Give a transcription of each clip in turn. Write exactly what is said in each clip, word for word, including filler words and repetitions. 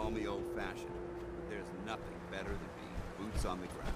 call me old-fashioned, but there's nothing better than being boots on the ground.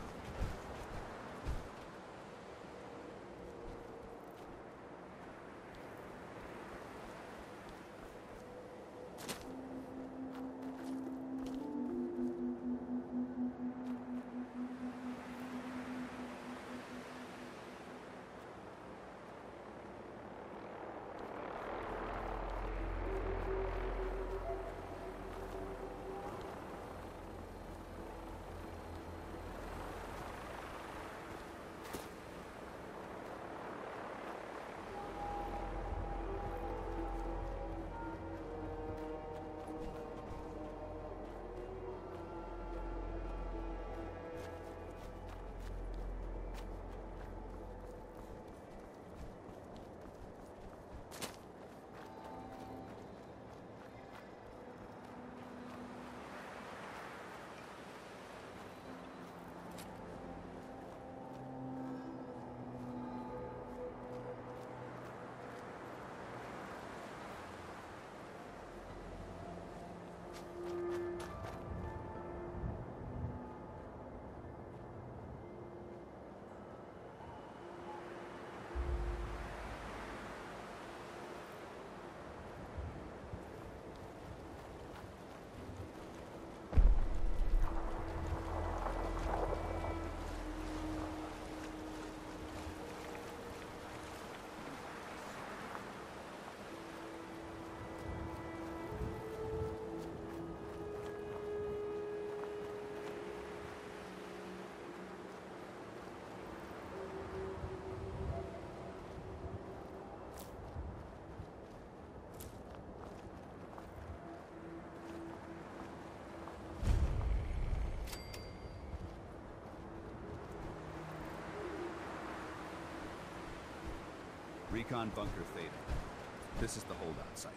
Recon Bunker Theta. This is the holdout site.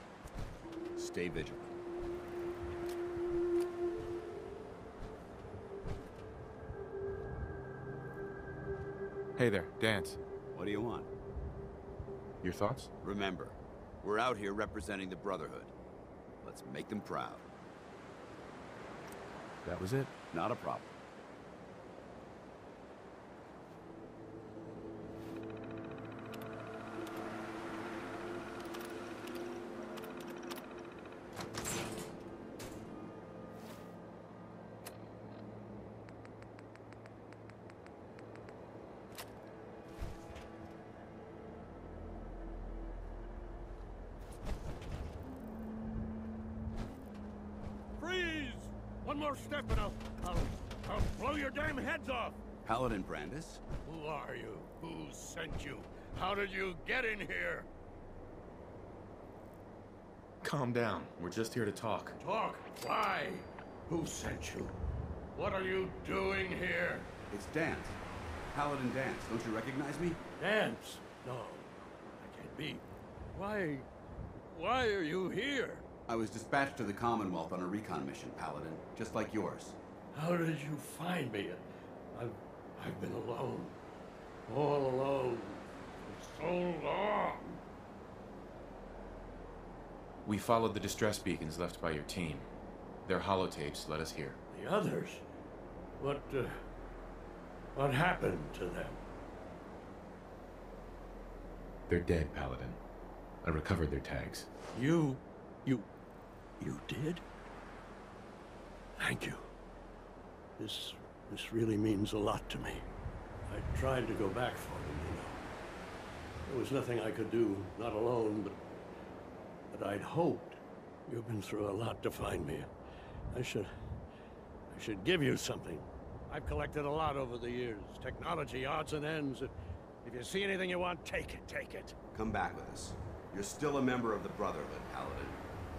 Stay vigilant. Hey there, Danse. What do you want? Your thoughts? Remember, we're out here representing the Brotherhood. Let's make them proud. That was it? Not a problem. One more step and I'll, I'll, I'll blow your damn heads off! Paladin Brandis? Who are you? Who sent you? How did you get in here? Calm down. We're just here to talk. Talk? Why? Who sent you? What are you doing here? It's Danse. Paladin Danse. Don't you recognize me? Danse? No, I can't be. Why... why are you here? I was dispatched to the Commonwealth on a recon mission, Paladin, just like yours. How did you find me? I've, I've been alone. All alone. For so long. We followed the distress beacons left by your team. Their holotapes led us here. The others? What, uh, what happened to them? They're dead, Paladin. I recovered their tags. You... you... you did? Thank you. This... this really means a lot to me. I tried to go back for them, you know. There was nothing I could do, not alone, but... but I'd hoped. You've been through a lot to find me. I should... I should give you something. I've collected a lot over the years. Technology, odds and ends. If you see anything you want, take it, take it. Come back with us. You're still a member of the Brotherhood, Paladin.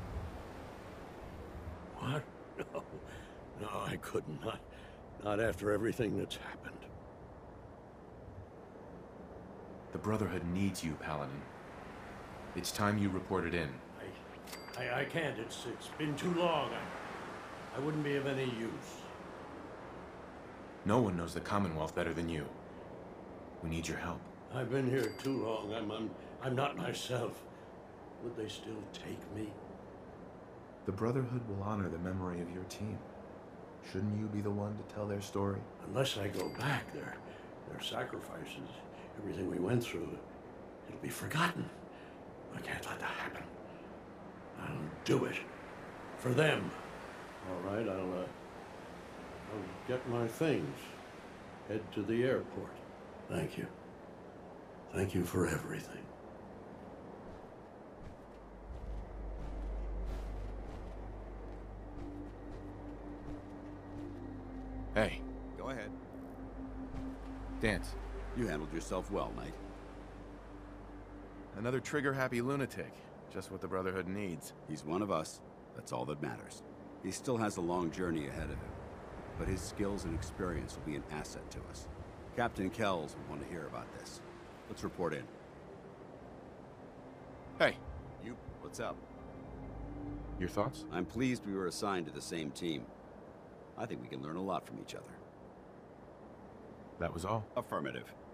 What? No. No, I couldn't. Not, not after everything that's happened. The Brotherhood needs you, Paladin. It's time you reported in. I... I, I can't. It's, it's been too long. I, I wouldn't be of any use. No one knows the Commonwealth better than you. We need your help. I've been here too long. I'm, I'm, I'm not myself. Would they still take me? The Brotherhood will honor the memory of your team. Shouldn't you be the one to tell their story? Unless I go back, their, their sacrifices, everything we went through, it'll be forgotten. I can't let that happen. I'll do it. For them. All right, I'll, uh, I'll get my things. Head to the airport. Thank you. Thank you for everything. Hey, Go ahead. Dance. You handled yourself well, Knight. Another trigger-happy lunatic. Just what the Brotherhood needs. He's one of us. That's all that matters. He still has a long journey ahead of him, but his skills and experience will be an asset to us. Captain Kells will want to hear about this. Let's report in. Hey, You, what's up? your thoughts? I'm pleased we were assigned to the same team. I think we can learn a lot from each other. That was all. Affirmative.